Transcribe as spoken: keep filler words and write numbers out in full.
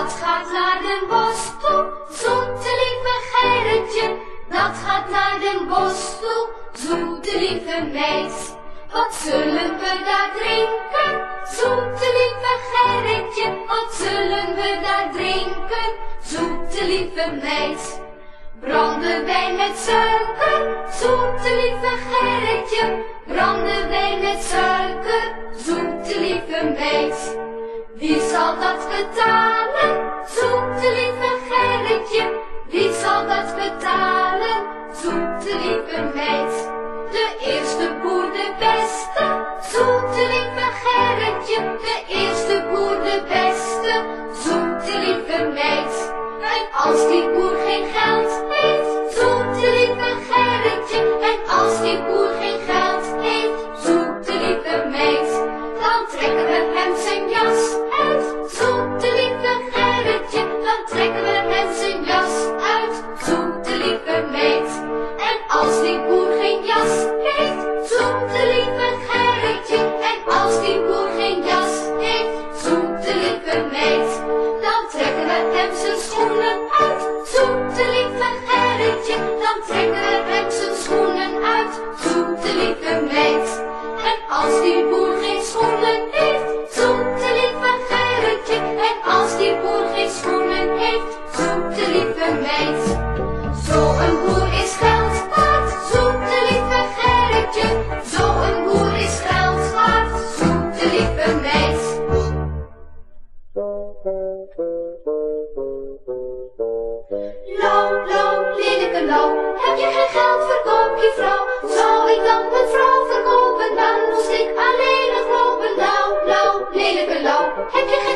dat gaat naar Den Bosch toe, zoete lieve Gerritje. Dat gaat naar Den Bosch toe, zoete lieve meid. Wat zullen we daar drinken, zoete lieve Gerritje? Wat zullen we daar drinken, zoete lieve meid? Brandewijn met suiker, zoete lieve Gerritje. Brandewijn met suiker, zoete lieve meid. Wie zal dat betalen, zoete lieve Gerritje? Wie zal dat betalen, zoete lieve meid? De eerste boer de beste, zoete lieve Gerritje. De eerste boer de beste, zoete lieve meid. En als die boer geen geld heeft, zoete lieve Gerritje. En als die boer geen geld heeft, zoete lieve meid, dan trekken we hem zijn jas uit, zoete lieve Gerritje. Dan trekken we hem zijn jas uit, zoete lieve meid. En als die boer geen jas heeft, zoete lieve Gerritje. En als die boer geen jas heeft, zoete lieve meid, dan trekken we hem zijn schoenen uit, zoete lieve Gerritje. Dan trekken we hem zijn schoenen uit, zoete lieve meid. En als die boer geen schoenen heeft, zoete lieve Gerritje. En als die boer geen schoenen heeft, zoete lieve meid. Zo'n boer is geld waard, zoete lieve Gerritje. Zo'n boer is geld waard, zoete lieve meid. Lau, lau, lelijke lau, heb je geen geld, verkoop je vrouw. Zou ik dan mijn vrouw verkopen, dan moest ik alleen nog lopen. Lau, lau, lelijke lau, heb je geen